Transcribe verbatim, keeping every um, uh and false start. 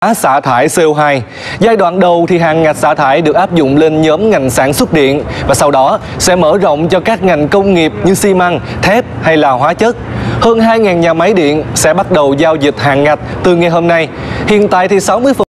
Xả thải xê o hai. Giai đoạn đầu thì hàng ngạch xả thải được áp dụng lên nhóm ngành sản xuất điện và sau đó sẽ mở rộng cho các ngành công nghiệp như xi măng, thép hay là hóa chất. Hơn hai nghìn nhà máy điện sẽ bắt đầu giao dịch hàng ngạch từ ngày hôm nay. Hiện tại thì sáu mươi